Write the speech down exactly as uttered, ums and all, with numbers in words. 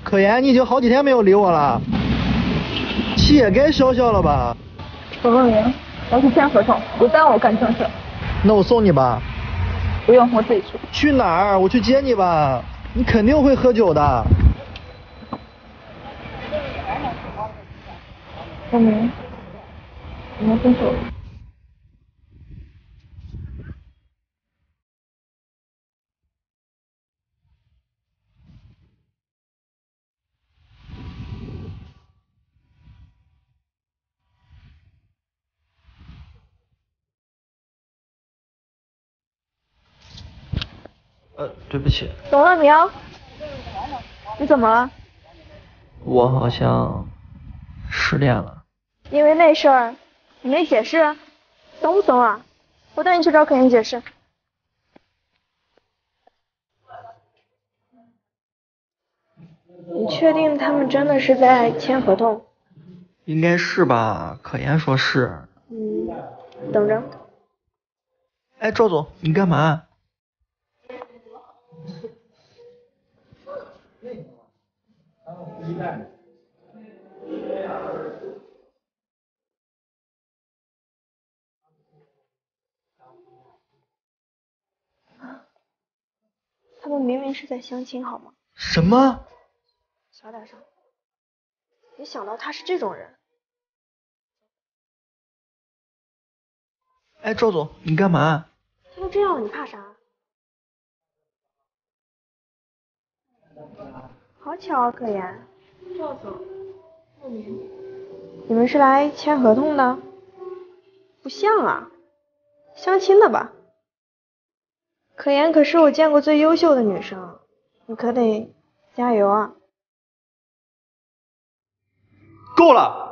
可言，你已经好几天没有理我了，气也该消消了吧？ 董若明，我要去签合同，别耽误我干正事。 那我送你吧。 不用，我自己去。 去哪儿？我去接你吧。你肯定会喝酒的。 若明，我们分手。 呃，对不起。 董若明，你怎么了？ 我好像失恋了。 因为那事儿，你没解释，怂不怂啊？我带你去找可言解释。你确定他们真的是在签合同？ 应该是吧，可言说是。 嗯，等着。 哎，赵总，你干嘛？ 他们明明是在相亲，好吗？ 什么？ 小点声。没想到他是这种人。 哎，赵总，你干嘛？ 都这样了，你怕啥？好巧啊，可言。赵总，若明，你们是来签合同的？不像啊，相亲的吧？可言可是我见过最优秀的女生，你可得加油啊！ 够了！